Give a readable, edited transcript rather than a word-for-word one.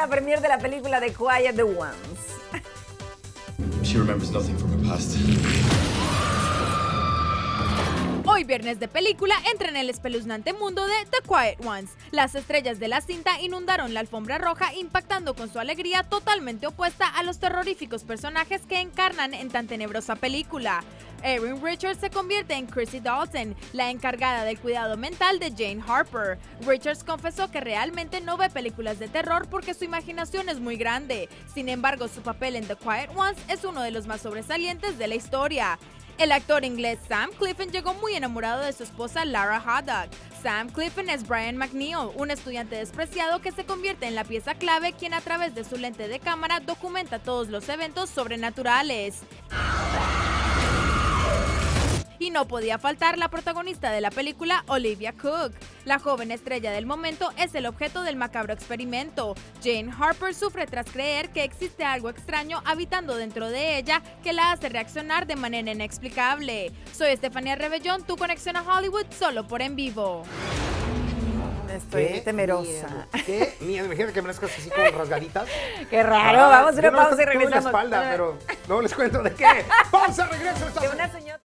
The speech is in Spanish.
la premiere de la película The Quiet Ones. She remembers nothing from her past. Hoy viernes de película entra en el espeluznante mundo de The Quiet Ones. Las estrellas de la cinta inundaron la alfombra roja, impactando con su alegría totalmente opuesta a los terroríficos personajes que encarnan en tan tenebrosa película. Erin Richards se convierte en Chrissy Dalton, la encargada del cuidado mental de Jane Harper. Richards confesó que realmente no ve películas de terror porque su imaginación es muy grande. Sin embargo, su papel en The Quiet Ones es uno de los más sobresalientes de la historia. El actor inglés Sam Claflin llegó muy enamorado de su esposa Lara Haddock. Sam Claflin es Brian McNeil, un estudiante despreciado que se convierte en la pieza clave, quien a través de su lente de cámara documenta todos los eventos sobrenaturales. Y no podía faltar la protagonista de la película, Olivia Cooke. La joven estrella del momento es el objeto del macabro experimento. Jane Harper sufre tras creer que existe algo extraño habitando dentro de ella que la hace reaccionar de manera inexplicable. Soy Estefanía Rebellón, tu conexión a Hollywood solo por En Vivo. Estoy temerosa. Qué miedo. Imagínate que me las cosas así como rasgaditas. Qué raro. Vamos a una pausa y Yo no regresamos. la espalda, pero no les cuento de qué. Pausa, regreso. De una señora.